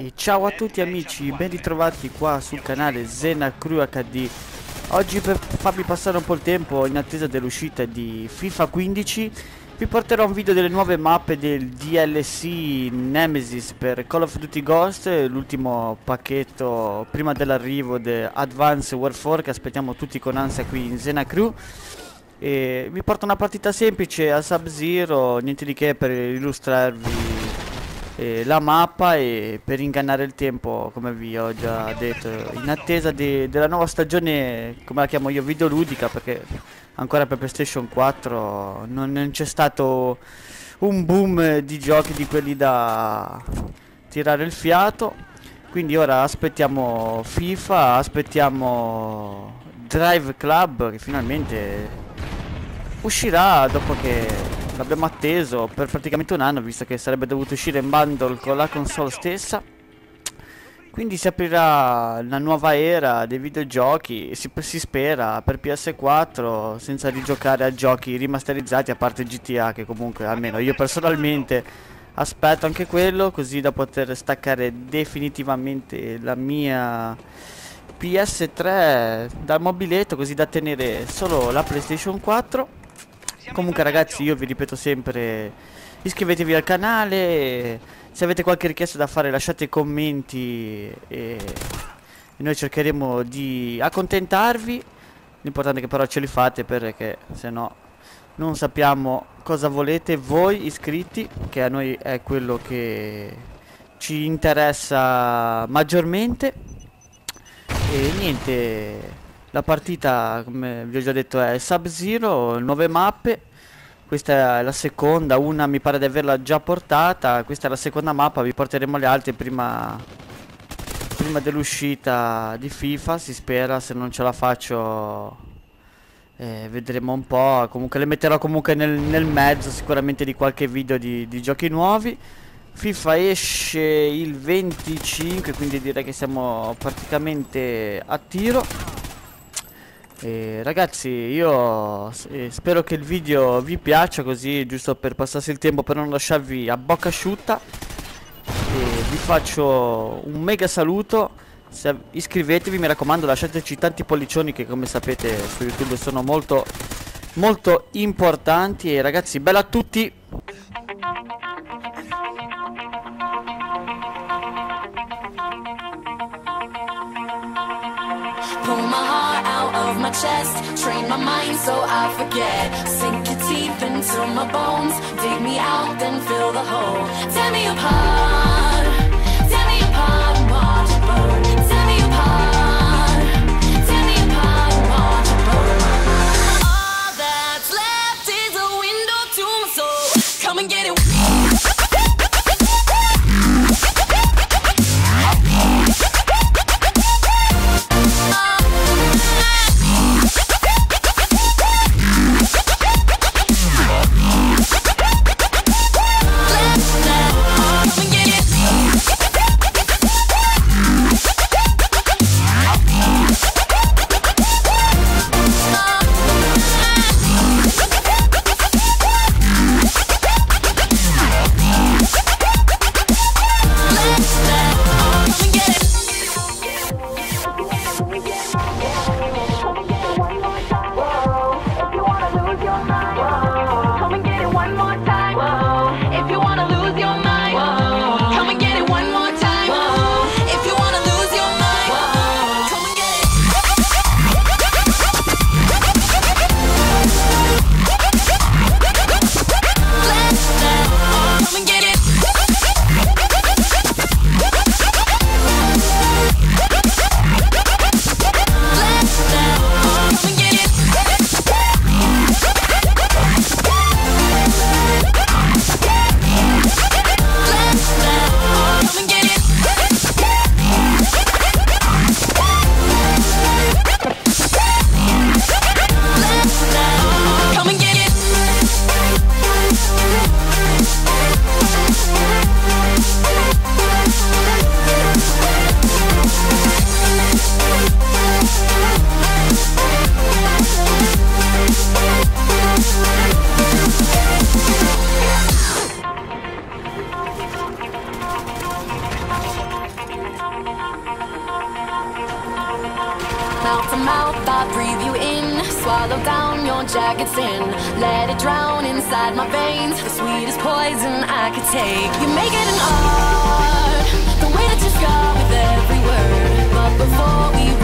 E ciao a tutti amici, ben ritrovati qua sul canale Xena Crew HD. Oggi, per farvi passare un po' il tempo in attesa dell'uscita di FIFA 15, vi porterò un video delle nuove mappe del DLC Nemesis per Call of Duty Ghost, l'ultimo pacchetto prima dell'arrivo di Advanced Warfare che aspettiamo tutti con ansia qui in Xena Crew. E vi porto una partita semplice a Sub-Zero, niente di che, per illustrarvi la mappa e per ingannare il tempo, come vi ho già detto, in attesa della nuova stagione, come la chiamo io, videoludica, perché ancora per PlayStation 4 non c'è stato un boom di giochi di quelli da tirare il fiato. Quindi ora aspettiamo FIFA, aspettiamo Drive Club che finalmente uscirà dopo che l'abbiamo atteso per praticamente un anno, visto che sarebbe dovuto uscire in bundle con la console stessa. Quindi si aprirà una nuova era dei videogiochi, si spera, per PS4, senza rigiocare a giochi rimasterizzati, a parte GTA, che comunque almeno io personalmente aspetto anche quello, così da poter staccare definitivamente la mia PS3 dal mobiletto, così da tenere solo la PlayStation 4. Comunque ragazzi, io vi ripeto sempre, iscrivetevi al canale, se avete qualche richiesta da fare lasciate commenti e noi cercheremo di accontentarvi. L'importante è che però ce li fate, perché se no non sappiamo cosa volete voi iscritti, che a noi è quello che ci interessa maggiormente. E niente, la partita, come vi ho già detto, è Sub-Zero, 9 mappe. Questa è la seconda, una mi pare di averla già portata. Questa è la seconda mappa, vi porteremo le altre prima dell'uscita di FIFA, si spera. Se non ce la faccio vedremo un po'. Comunque le metterò comunque nel mezzo sicuramente di qualche video di giochi nuovi. FIFA esce il 25, quindi direi che siamo praticamente a tiro. Ragazzi, io spero che il video vi piaccia, così giusto per passarsi il tempo, per non lasciarvi a bocca asciutta. Vi faccio un mega saluto. Iscrivetevi, mi raccomando, lasciateci tanti pollicioni che, come sapete, su YouTube sono molto molto importanti. E ragazzi, bella a tutti. Pull my heart out of my chest, train my mind so I forget. Sink your teeth into my bones, dig me out, then fill the hole. Tear me apart and watch it burn. Tear me apart and watch it burn. All that's left is a window to my soul. Come and get it. down jagged sin. Let it drown inside my veins, the sweetest poison I could take. You make it an art, the way that you scar with every word. But before we